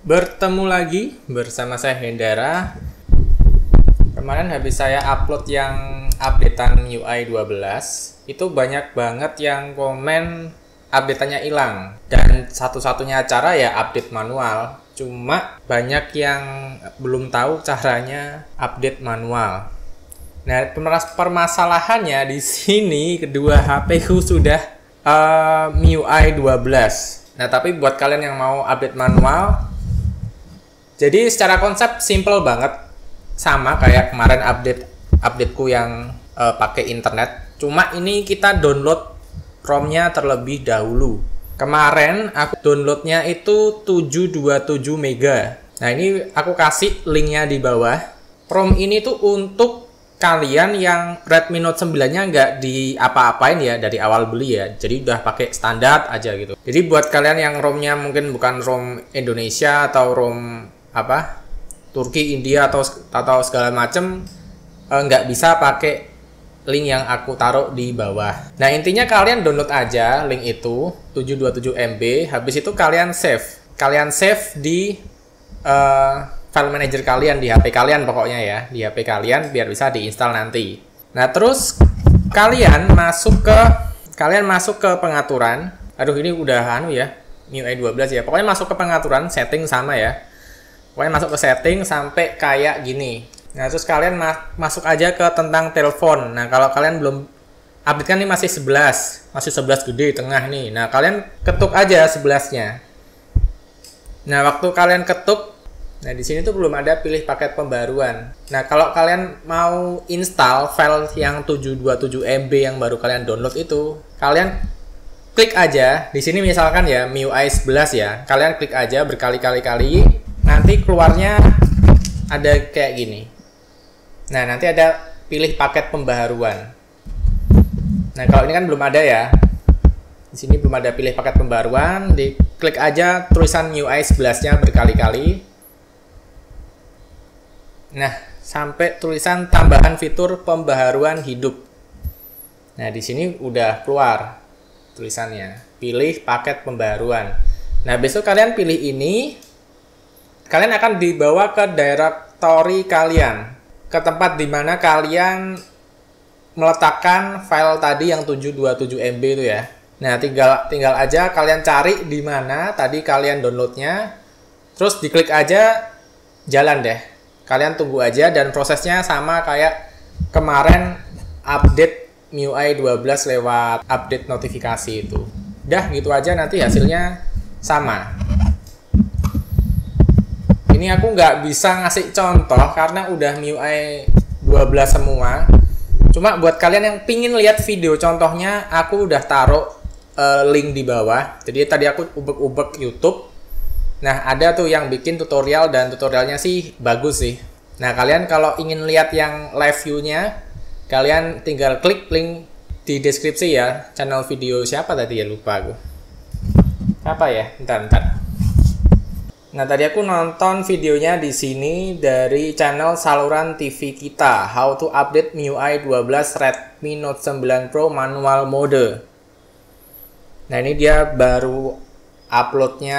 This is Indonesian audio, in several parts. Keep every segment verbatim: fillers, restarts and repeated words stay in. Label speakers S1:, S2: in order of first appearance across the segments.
S1: Bertemu lagi bersama saya Hendara. Kemarin habis saya upload yang updatean M I U I dua belas, itu banyak banget yang komen updateannya hilang. Dan satu-satunya cara ya update manual. Cuma banyak yang belum tahu caranya update manual. Nah, permasalahannya di sini kedua H P ku sudah uh, M I U I dua belas. Nah, tapi buat kalian yang mau update manual, jadi secara konsep simple banget, sama kayak kemarin update updateku yang uh, pakai internet. Cuma ini kita download ROM-nya terlebih dahulu. Kemarin aku downloadnya itu tujuh ratus dua puluh tujuh mega. Nah, ini aku kasih linknya di bawah. ROM ini tuh untuk kalian yang Redmi Note sembilan-nya nggak di apa-apain ya dari awal beli ya. Jadi udah pakai standar aja gitu. Jadi buat kalian yang ROM-nya mungkin bukan ROM Indonesia atau ROM apa Turki, India atau atau segala macem, eh, nggak bisa pakai link yang aku taruh di bawah. Nah, intinya kalian download aja link itu tujuh ratus dua puluh tujuh M B. Habis itu kalian save. Kalian save di uh, file manager kalian di H P kalian pokoknya ya, di H P kalian biar bisa diinstal nanti. Nah, terus kalian masuk ke kalian masuk ke pengaturan. Aduh, ini udah anu ya, M I U I dua belas ya. Pokoknya masuk ke pengaturan, setting sama ya. Pokoknya masuk ke setting sampai kayak gini. Nah, terus kalian ma masuk aja ke tentang telepon. Nah, kalau kalian belum update kan ini masih sebelas. Masih sebelas gede tengah nih. Nah, kalian ketuk aja sebelasnya. Nah, waktu kalian ketuk, nah di sini tuh belum ada pilih paket pembaruan. Nah, kalau kalian mau install file yang tujuh ratus dua puluh tujuh M B yang baru kalian download itu, kalian klik aja. Di sini misalkan ya M I U I sebelas ya. Kalian klik aja berkali-kali kali. Nanti keluarnya ada kayak gini. Nah, nanti ada pilih paket pembaharuan. Nah, kalau ini kan belum ada ya. Di sini belum ada pilih paket pembaruan. Diklik aja tulisan M I U I sebelas-nya berkali-kali. Nah, sampai tulisan tambahan fitur pembaharuan hidup. Nah, di sini udah keluar tulisannya. Pilih paket pembaharuan. Nah, besok kalian pilih ini. Kalian akan dibawa ke directory kalian, ke tempat dimana kalian meletakkan file tadi yang tujuh ratus dua puluh tujuh M B itu ya. Nah, tinggal tinggal aja kalian cari di mana tadi kalian downloadnya, terus diklik aja, jalan deh. Kalian tunggu aja dan prosesnya sama kayak kemarin update M I U I dua belas lewat update notifikasi itu. Udah gitu aja, nanti hasilnya sama. Ini aku nggak bisa ngasih contoh karena udah M I U I dua belas semua. Cuma buat kalian yang pingin lihat video contohnya, aku udah taruh uh, link di bawah. Jadi tadi aku ubek-ubek YouTube. Nah, ada tuh yang bikin tutorial dan tutorialnya sih bagus sih. Nah, kalian kalau ingin lihat yang live view-nya, kalian tinggal klik link di deskripsi ya. Channel video siapa tadi ya, lupa aku. Apa ya? Bentar, bentar. Nah, tadi aku nonton videonya di sini dari channel saluran T V kita, How to Update M I U I dua belas Redmi Note sembilan Pro Manual Mode. Nah, ini dia baru uploadnya.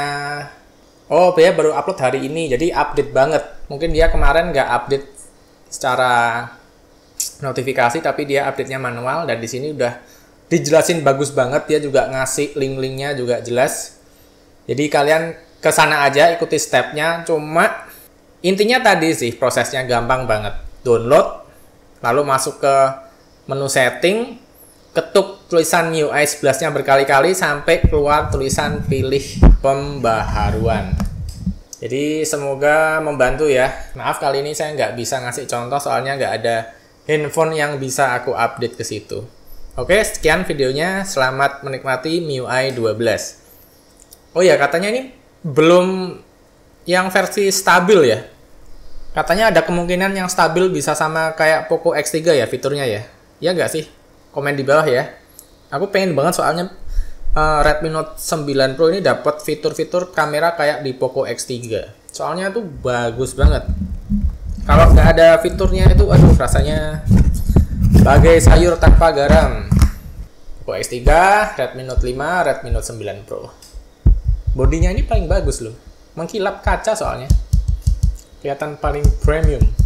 S1: Oh, dia baru upload hari ini, jadi update banget. Mungkin dia kemarin nggak update secara notifikasi, tapi dia update-nya manual. Dan di sini udah dijelasin bagus banget. Dia juga ngasih link-linknya juga jelas. Jadi kalian ke sana aja, ikuti stepnya. Cuma intinya tadi sih prosesnya gampang banget. Download, lalu masuk ke menu setting, ketuk tulisan M I U I sebelas-nya berkali-kali sampai keluar tulisan pilih pembaharuan. Jadi semoga membantu ya. Maaf kali ini saya nggak bisa ngasih contoh soalnya nggak ada handphone yang bisa aku update ke situ. Oke, sekian videonya. Selamat menikmati M I U I dua belas. Oh ya, katanya ini belum yang versi stabil ya. Katanya ada kemungkinan yang stabil bisa sama kayak Poco X tiga ya fiturnya ya. Ya nggak sih? Komen di bawah ya. Aku pengen banget soalnya uh, Redmi Note sembilan Pro ini dapat fitur-fitur kamera kayak di Poco X tiga. Soalnya tuh bagus banget. Kalau nggak ada fiturnya itu, aduh rasanya bagai sayur tanpa garam. Poco X tiga, Redmi Note lima, Redmi Note sembilan Pro. Bodinya ini paling bagus loh. mengkilap kaca soalnya. Kelihatan paling premium.